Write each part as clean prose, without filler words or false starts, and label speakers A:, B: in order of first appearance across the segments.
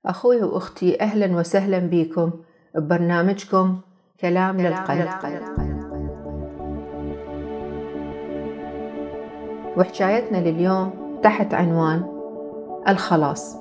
A: أخوي وأختي، أهلا وسهلا بكم ببرنامجكم كلام للقلب. وحكايتنا لليوم تحت عنوان الخلاص.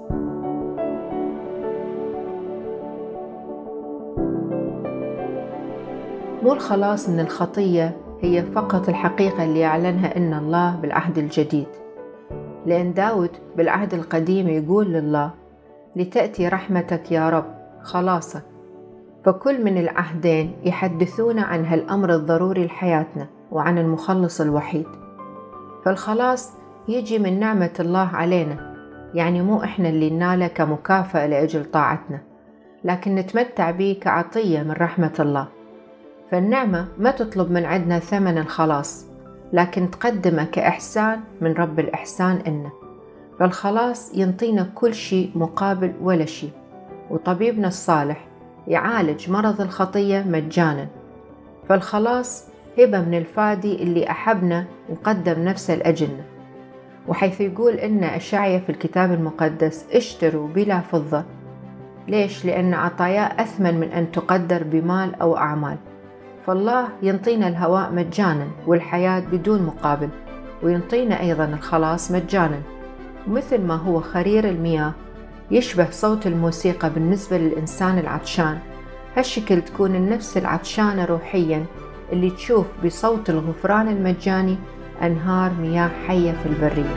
A: مو الخلاص من الخطية هي فقط الحقيقة اللي أعلنها إن الله بالعهد الجديد، لأن داود بالعهد القديم يقول لله: لتأتي رحمتك يا رب خلاصك. فكل من العهدين يحدثون عن هالأمر الضروري لحياتنا وعن المخلص الوحيد. فالخلاص يجي من نعمة الله علينا، يعني مو إحنا اللي نناله كمكافأة لأجل طاعتنا، لكن نتمتع به كعطية من رحمة الله. فالنعمة ما تطلب من عندنا ثمن الخلاص، لكن تقدمه كإحسان من رب الإحسان إلنا. فالخلاص ينطينا كل شيء مقابل ولا شيء، وطبيبنا الصالح يعالج مرض الخطية مجانا. فالخلاص هبة من الفادي اللي أحبنا وقدم نفسه لأجلنا، وحيث يقول إن أشعيا في الكتاب المقدس: اشتروا بلا فضة. ليش؟ لأن عطاياه أثمن من أن تقدر بمال أو أعمال. فالله ينطينا الهواء مجانا والحياة بدون مقابل، وينطينا أيضا الخلاص مجانا. ومثل ما هو خرير المياه يشبه صوت الموسيقى بالنسبة للإنسان العطشان، هالشكل تكون النفس العطشانة روحيا اللي تشوف بصوت الغفران المجاني أنهار مياه حية في البرية.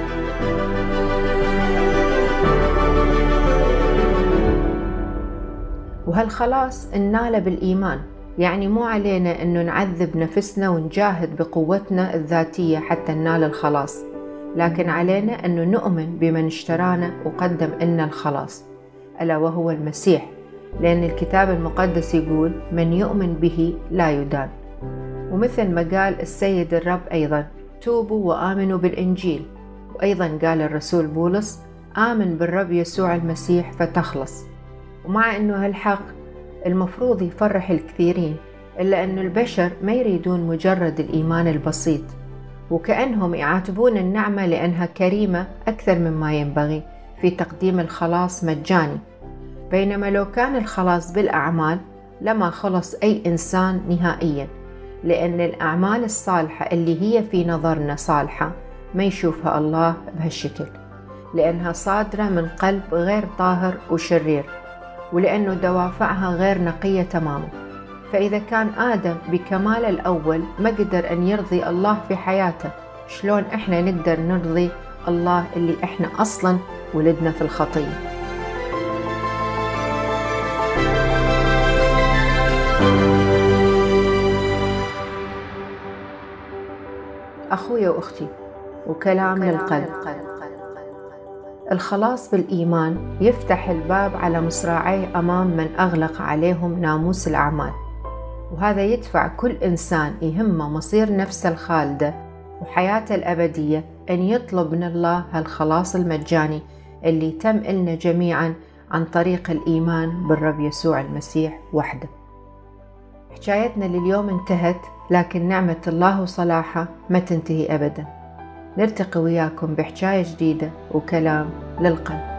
A: وهالخلاص نناله بالإيمان، يعني مو علينا أنه نعذب نفسنا ونجاهد بقوتنا الذاتية حتى ننال الخلاص، لكن علينا أنه نؤمن بمن اشترانا وقدم لنا الخلاص، ألا وهو المسيح، لأن الكتاب المقدس يقول: من يؤمن به لا يدان. ومثل ما قال السيد الرب أيضا: توبوا وآمنوا بالإنجيل. وأيضا قال الرسول بولس: آمن بالرب يسوع المسيح فتخلص. ومع أنه هالحق المفروض يفرح الكثيرين، إلا أن البشر ما يريدون مجرد الإيمان البسيط، وكأنهم يعاتبون النعمة لأنها كريمة أكثر مما ينبغي في تقديم الخلاص مجاني. بينما لو كان الخلاص بالأعمال لما خلص أي إنسان نهائيا، لأن الأعمال الصالحة اللي هي في نظرنا صالحة ما يشوفها الله بهالشكل، لأنها صادرة من قلب غير طاهر وشرير، ولأنه دوافعها غير نقية تماما. فإذا كان آدم بكمال الأول ما قدر أن يرضي الله في حياته، شلون إحنا نقدر نرضي الله اللي إحنا أصلا ولدنا في الخطية؟ أخوي وأختي، وكلام للقلب. الخلاص بالإيمان يفتح الباب على مصراعيه أمام من أغلق عليهم ناموس الأعمال، وهذا يدفع كل إنسان يهمه مصير نفسه الخالدة وحياته الأبدية أن يطلب من الله هالخلاص المجاني اللي تم لنا جميعا عن طريق الإيمان بالرب يسوع المسيح وحده. حكايتنا لليوم انتهت، لكن نعمة الله وصلاحه ما تنتهي أبدا. نلتقي وياكم بحكاية جديدة وكلام للقلب.